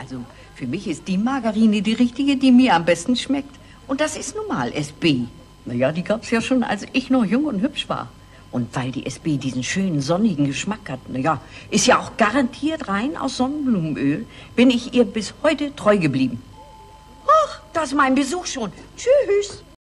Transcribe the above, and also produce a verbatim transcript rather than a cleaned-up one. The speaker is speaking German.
Also, für mich ist die Margarine die richtige, die mir am besten schmeckt. Und das ist nun mal S B. Naja, die gab's ja schon, als ich noch jung und hübsch war. Und weil die S B diesen schönen, sonnigen Geschmack hat, naja, ist ja auch garantiert rein aus Sonnenblumenöl, bin ich ihr bis heute treu geblieben. Ach, das ist mein Besuch schon. Tschüss.